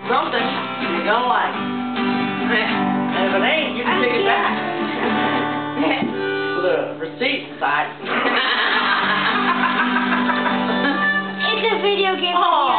something you're gonna like. And if it ain't, you can take it back. With a receipt inside. It's a video game. Oh.